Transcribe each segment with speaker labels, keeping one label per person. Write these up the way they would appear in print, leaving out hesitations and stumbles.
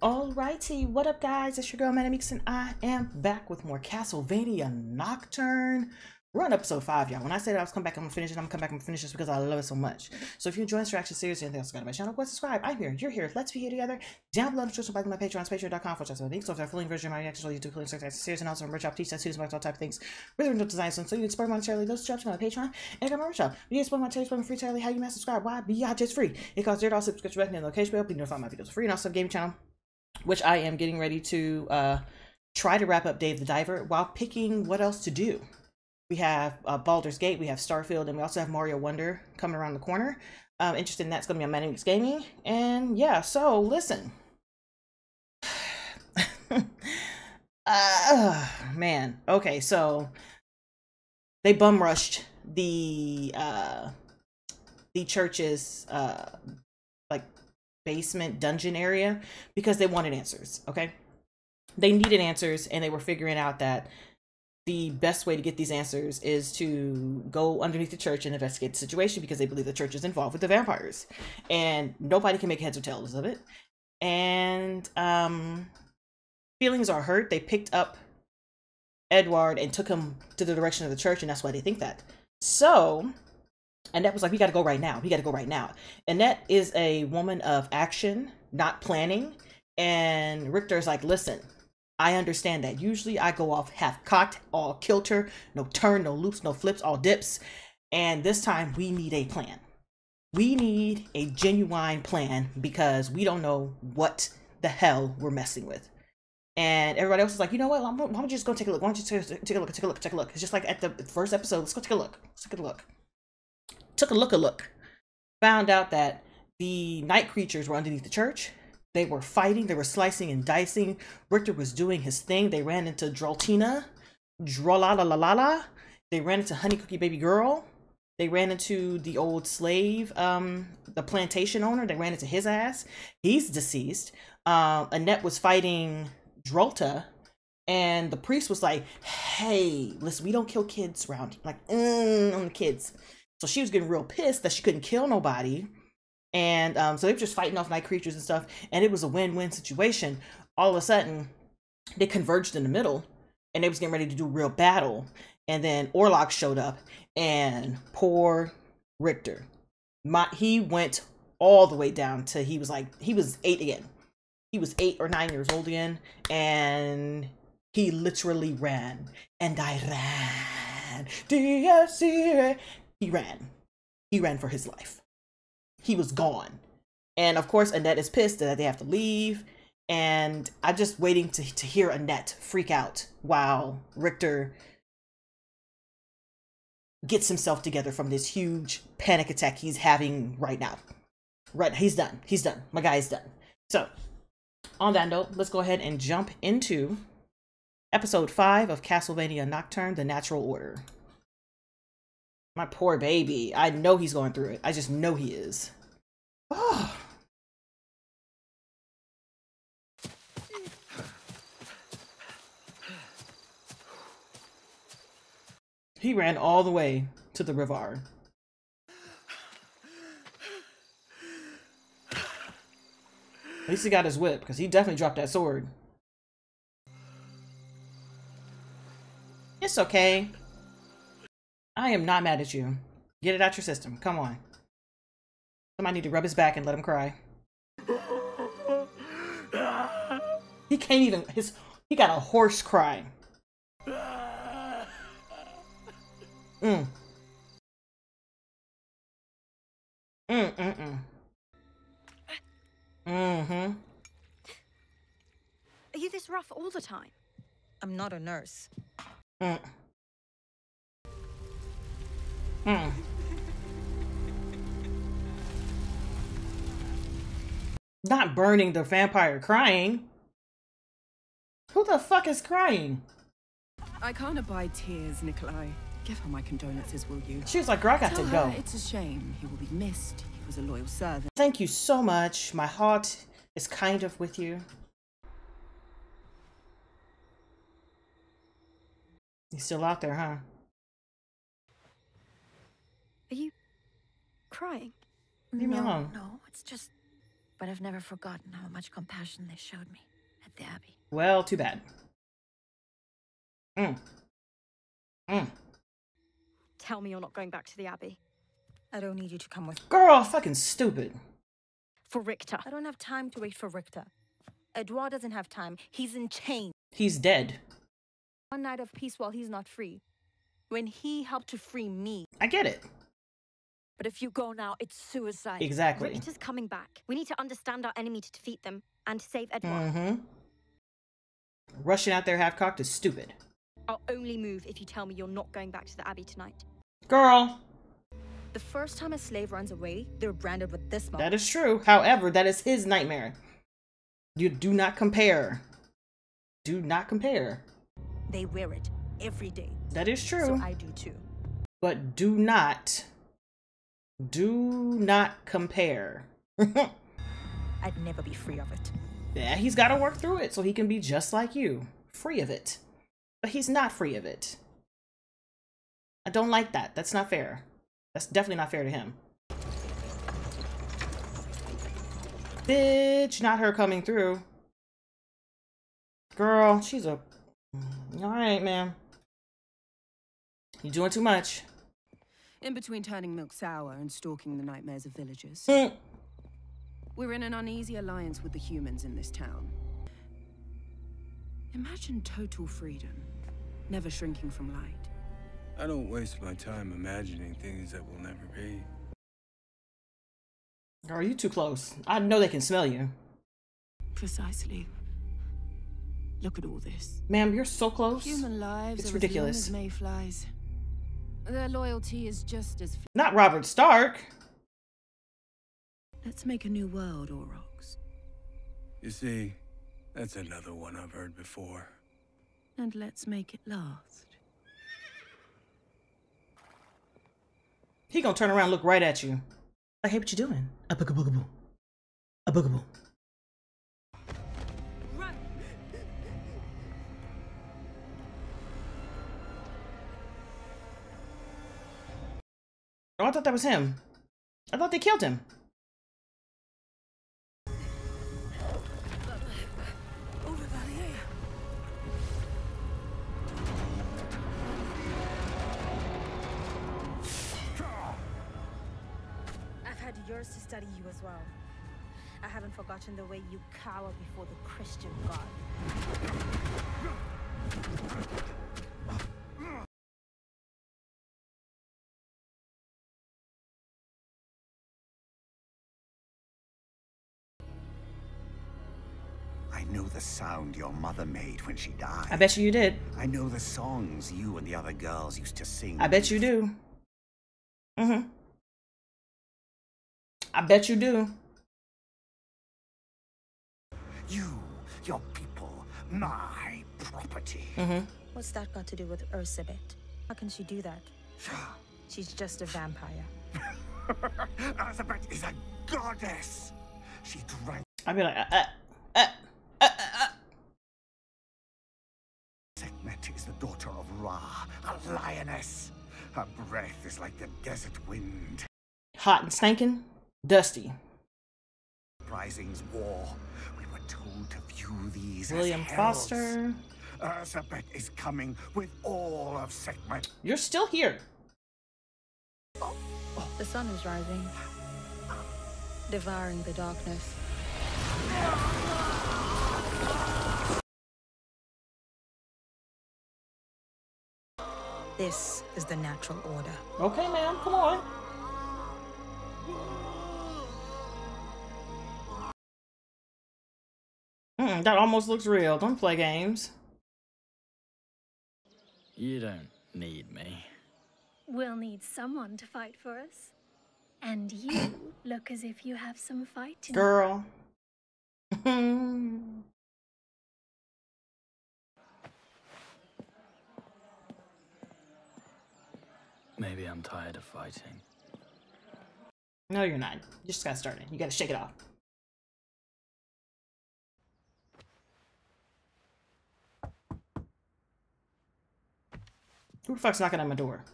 Speaker 1: Alrighty, what up guys, it's your girl Manamix and I am back with more Castlevania Nocturne. We're on episode 5, y'all. When I said I was come back, I'm gonna finish it, I'm gonna come back and finish this because I love it so much. So if you enjoy this reaction series and anything else about my channel, go subscribe. I'm here, you're here, let's be here together. Down below in the description, back on my Patreon, patreon.com/link. So if you're fully version of my reactions, all you do fully series and also merch shop, teach that students about all type of things with original designs. So you can support monetarily those shops on my Patreon and I got my merch shop. You can support monetarily, support me free entirely. How you must subscribe? Why? Beyond just free. It costs $0 subscription back in the location bell. Be notified my videos are free and also gaming channel, which I am getting ready to try to wrap up Dave the Diver while picking what else to do. We have Baldur's Gate, we have Starfield, and we also have Mario Wonder coming around the corner. Interested in that's going to be on Manamix Gaming. And yeah, so listen. Man. Okay, so they bum rushed the church's like basement dungeon area because they wanted answers. Okay, they needed answers and they were figuring out that the best way to get these answers is to go underneath the church and investigate the situation because they believe the church is involved with the vampires and nobody can make heads or tails of it. And feelings are hurt. They picked up Edward and took him to the direction of the church, and that's why they think that. So Annette was like, we got to go right now. We got to go right now. Annette is a woman of action, not planning. And Richter's like, listen, I understand that. Usually I go off half cocked, all kilter, no turn, no loops, no flips, all dips. And this time we need a plan. We need a genuine plan because we don't know what the hell we're messing with. And everybody else is like, you know what? Why don't you just go take a look? Why don't you take a look, take a look, take a look? It's just like at the first episode. Let's go take a look. Let's take a look. Took a look. Found out that the night creatures were underneath the church. They were fighting, they were slicing and dicing. Richter was doing his thing. They ran into Droltina, Drolalalala. They ran into Honey Cookie Baby Girl. They ran into the old slave, the plantation owner. They ran into his ass. He's deceased. Annette was fighting Drolta, and the priest was like, hey, listen, we don't kill kids around, like, on the kids. So she was getting real pissed that she couldn't kill nobody. And so they were just fighting off night creatures and stuff, and it was a win-win situation. All of a sudden, they converged in the middle, and they was getting ready to do real battle. And then Orlok showed up, and poor Richter, he went all the way down to he was 8 again. He was 8 or 9 years old again, and he literally ran. And I ran. DSC. He ran. He ran for his life. He was gone. And of course Annette is pissed that they have to leave, and I'm just waiting to hear Annette freak out while Richter gets himself together from this huge panic attack he's having right now. Right, he's done. He's done. My guy is done. So on that note, let's go ahead and jump into episode 5 of Castlevania Nocturne: The Natural Order. My poor baby. I know he's going through it. I just know he is. Oh. He ran all the way to the river. At least he got his whip, because he definitely dropped that sword. It's okay. I am not mad at you. Get it out your system. Come on. Somebody need to rub his back and let him cry. He can't even, he got a horse cry. Mm. Mm-hmm.
Speaker 2: Are you this rough all the time?
Speaker 3: I'm not a nurse.
Speaker 1: Mm. Mm. Not burning the vampire, crying. Who the fuck is crying?
Speaker 4: I can't abide tears, Nikolai. Give her my condolences, will you?
Speaker 1: She was like, girl, I got to go.
Speaker 4: It's a shame. He will be missed. He was a loyal servant.
Speaker 1: Thank you so much. My heart is kind of with you. He's still out there, huh?
Speaker 2: Are you crying?
Speaker 1: Leave me alone.
Speaker 2: No, it's just
Speaker 3: but I've never forgotten how much compassion they showed me at the Abbey.
Speaker 1: Well, too bad.
Speaker 3: Tell me you're not going back to the Abbey.
Speaker 4: I don't need you to come with.
Speaker 1: Girl, fucking stupid.
Speaker 3: For Richter.
Speaker 4: I don't have time to wait for Richter. Edouard doesn't have time. He's in chains.
Speaker 1: He's dead.
Speaker 4: One night of peace while he's not free. When he helped to free me.
Speaker 1: I get it.
Speaker 3: But if you go now, it's suicide.
Speaker 1: Exactly.
Speaker 3: Richter's coming back. We need to understand our enemy to defeat them and to save Edouard.
Speaker 1: Mm-hmm. Rushing out there half-cocked is stupid.
Speaker 3: I'll only move if you tell me you're not going back to the Abbey tonight.
Speaker 1: Girl.
Speaker 4: The first time a slave runs away, they're branded with this mark.
Speaker 1: That is true. However, that is his nightmare. You do not compare. Do not compare.
Speaker 4: They wear it every day.
Speaker 1: That is true.
Speaker 4: So I do too.
Speaker 1: But do not compare.
Speaker 4: I'd never be free of it.
Speaker 1: Yeah, he's got to work through it so he can be just like you. Free of it. But he's not free of it. I don't like that. That's not fair. That's definitely not fair to him. Bitch, not her coming through. Girl, she's a... Alright, man. You're doing too much.
Speaker 4: In between turning milk sour and stalking the nightmares of villagers. We're in an uneasy alliance with the humans in this town. Imagine total freedom, never shrinking from light.
Speaker 2: I don't waste my time imagining things that will never be.
Speaker 1: Girl, you too close. I know they can smell you.
Speaker 4: Precisely. Look at all this.
Speaker 1: Ma'am, you're so close.
Speaker 4: Human lives
Speaker 1: It's
Speaker 4: are
Speaker 1: ridiculous.
Speaker 4: as long as mayflies. Their loyalty is just as...
Speaker 1: Not Robert Stark.
Speaker 4: Let's make a new world, Aurochs.
Speaker 2: You see, that's another one I've heard before.
Speaker 4: And let's make it last.
Speaker 1: He gonna turn around and look right at you. Like, hey, what you doing? A boogaboo. A boogaboo.
Speaker 4: Run!
Speaker 1: Oh, I thought that was him. I thought they killed him.
Speaker 5: I've had years to study you as well. I haven't forgotten the way you cower before the Christian God.
Speaker 6: I know the sound your mother made when she died.
Speaker 1: I bet you did.
Speaker 6: I know the songs you and the other girls used to sing.
Speaker 1: I bet you do. Mm-hmm. I bet you do.
Speaker 6: You, your people, my property.
Speaker 1: Mm-hmm.
Speaker 5: What's that got to do with Ursabet? How can she do that? She's just a vampire.
Speaker 6: Elizabeth is a goddess. She drank.
Speaker 1: I'd be like,
Speaker 6: Sekhmet is the daughter of Ra, a lioness. Her breath is like the desert wind.
Speaker 1: Hot and stinking, dusty.
Speaker 6: Rising's war. We were told to view these
Speaker 1: William
Speaker 6: as heralds.
Speaker 1: Foster.
Speaker 6: Elizabeth is coming with all of Sekhmet.
Speaker 1: You're still here.
Speaker 5: The sun is rising, devouring the darkness. This is the natural order.
Speaker 1: Okay, ma'am, come on. That almost looks real. Don't play games.
Speaker 7: You don't need me.
Speaker 8: We'll need someone to fight for us. And you look as if you have some fight in you.
Speaker 1: Girl.
Speaker 7: Maybe I'm tired of fighting.
Speaker 1: No, you're not. You just got started. You gotta shake it off. Who the fuck's knocking on my door?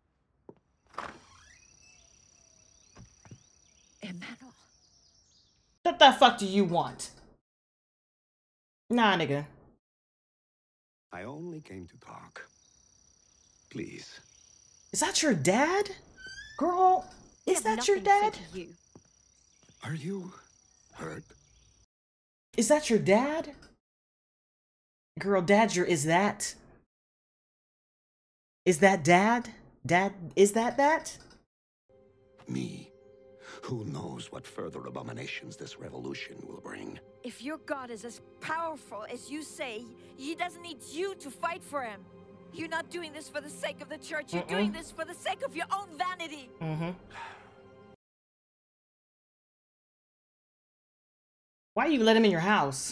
Speaker 3: Emmanuel.
Speaker 1: What the fuck do you want? Nah, nigga.
Speaker 6: I only came to talk. Please.
Speaker 1: Is that your dad? Girl, is that your dad?
Speaker 3: You.
Speaker 6: Are you hurt?
Speaker 1: Is that your dad? Girl, dad, is that? Is that dad? Dad, is that?
Speaker 6: Me. Who knows what further abominations this revolution will bring?
Speaker 9: If your god is as powerful as you say, he doesn't need you to fight for him. You're not doing this for the sake of the church. You're doing this for the sake of your own vanity.
Speaker 1: Why you let him in your house?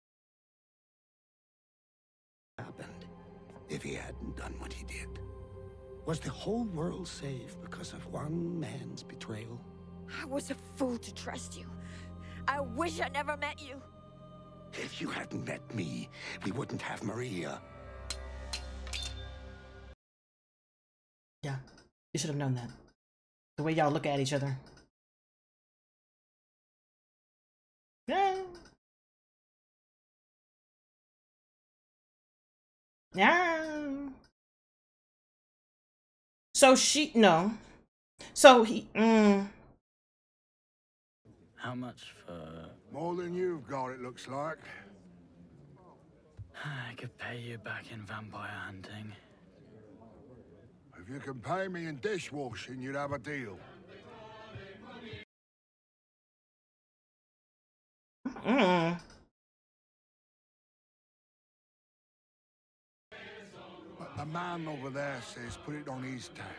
Speaker 6: Happened if he hadn't done what he did. Was the whole world saved because of one man's betrayal?
Speaker 9: I was a fool to trust you. I wish I never met you.
Speaker 6: If you hadn't met me, we wouldn't have Maria.
Speaker 1: Yeah, you should have known that. The way y'all look at each other. Yeah. Yeah. So no. So he,
Speaker 7: How much for...
Speaker 2: More than you've got, it looks like.
Speaker 7: I could pay you back in vampire hunting.
Speaker 2: If you can pay me in dishwashing, you'd have a deal. But the man over there says put it on his tab.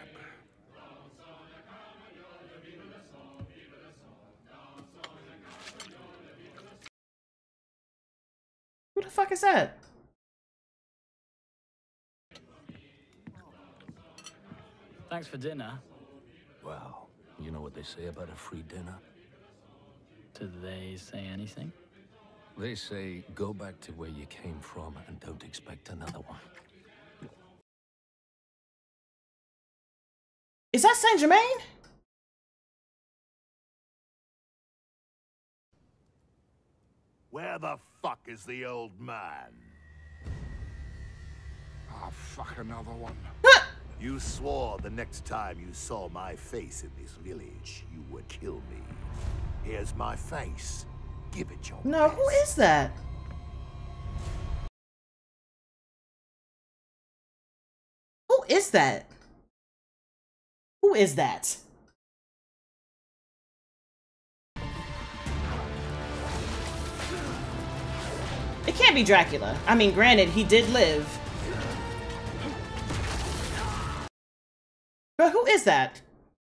Speaker 1: Who the fuck is that?
Speaker 7: Thanks for dinner.
Speaker 10: Well, you know what they say about a free dinner?
Speaker 7: Do they say anything?
Speaker 10: They say, go back to where you came from and don't expect another one.
Speaker 1: Is that Saint Germain?
Speaker 6: Where the fuck is the old man?
Speaker 2: Ah, fuck another one.
Speaker 6: You swore the next time you saw my face in this village, you would kill me. Here's my face. Give it your
Speaker 1: No,
Speaker 6: best.
Speaker 1: who is that? Who is that? Who is that? It can't be Dracula. I mean, granted, he did live. But who is that?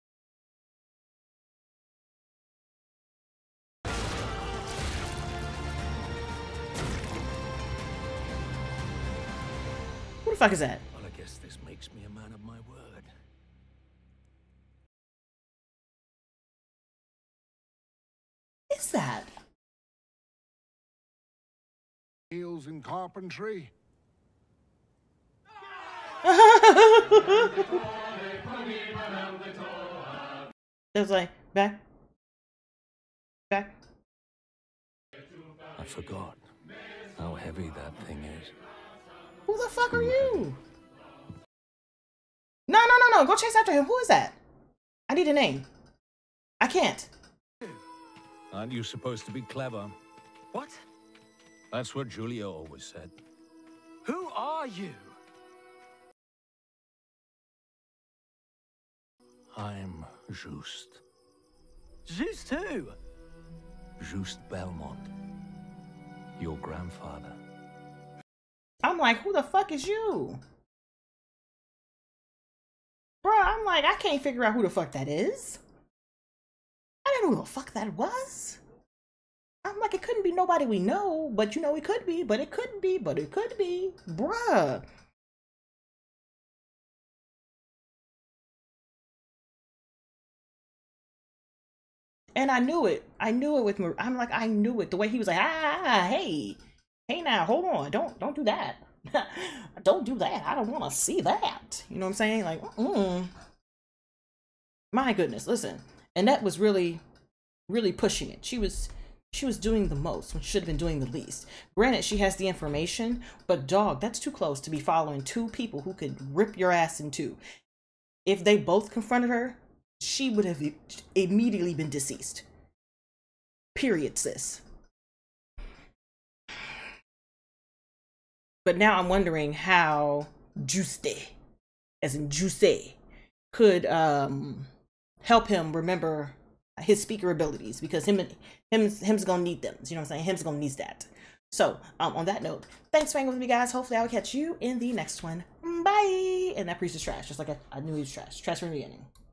Speaker 1: Who the fuck is that?
Speaker 10: Well, I guess this makes me a man of my word.
Speaker 1: Is that?
Speaker 2: Heels in carpentry.
Speaker 1: It was like, back.
Speaker 10: I forgot how heavy that thing is.
Speaker 1: Who the fuck are you? No. Go chase after him. Who is that? I need a name. I can't.
Speaker 10: Aren't you supposed to be clever?
Speaker 7: What?
Speaker 10: That's what Julia always said.
Speaker 7: Who are you?
Speaker 10: I'm Juste.
Speaker 7: Juste who?
Speaker 10: Juste Belmont. Your grandfather.
Speaker 1: I'm like, who the fuck is you? Bro, I'm like, I can't figure out who the fuck that is. I didn't know who the fuck that was. I'm like, it couldn't be nobody we know, but you know, it could be, but it couldn't be, but it could be. Bruh. And I knew it. I knew it with Mar I'm like, I knew it. The way he was like, hey now, hold on. Don't do that. Don't do that. I don't want to see that. You know what I'm saying? Like, my goodness, listen. Annette was really, really pushing it. She was She was doing the most when she should have been doing the least. Granted, she has the information, but dog, that's too close to be following two people who could rip your ass in two. If they both confronted her, she would have immediately been deceased. Period, sis. But now I'm wondering how Juste, as in Juice, could help him remember his speaker abilities, because him's gonna need them. You know what I'm saying? Him's gonna need that. So on that note, thanks for hanging with me, guys. Hopefully I will catch you in the next one. Bye. And that priest is trash, just like I knew he was trash. Trash from the beginning.